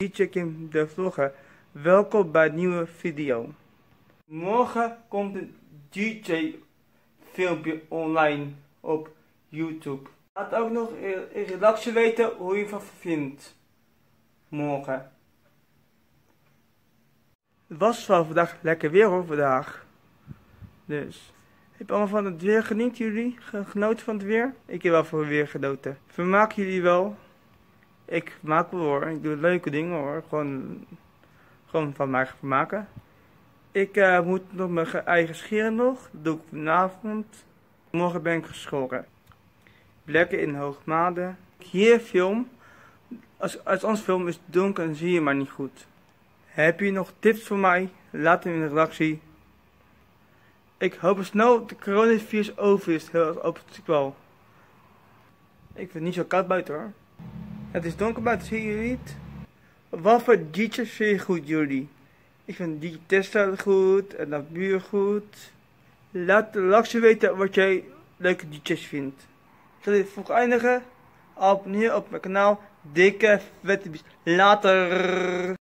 DJ Kim de Vlogger. Welkom bij een nieuwe video. Morgen komt een DJ filmpje online op YouTube. Laat ook nog in redactie weten hoe je van vindt. Morgen. Het was wel vandaag lekker weer hoor vandaag. Dus. Heb je allemaal van het weer genieten jullie? Genoten van het weer? Ik heb wel van het weer genoten. Vermaken jullie wel? Ik vermaak me hoor. Ik doe leuke dingen hoor. Gewoon van mij vermaken. Ik moet nog mijn eigen scheren nog. Dat doe ik vanavond. Morgen ben ik geschoren. Lekker in Hoogmade. Hier film. Als ons film is donker en zie je maar niet goed. Heb je nog tips voor mij? Laat hem in de redactie. Ik hoop dat snel de coronavirus over is. Heel erg optimistisch wel. Ik vind het niet zo koud buiten hoor. Het is donker buiten, zie je niet? Wat voor DJ's vind je goed jullie? Ik vind DJ Testa goed en dat buur goed. Laat de redactie weten wat jij leuke DJ's vindt. Ik ga dit vroeg eindigen. Abonneer op mijn kanaal. Dikke vette bies. Later.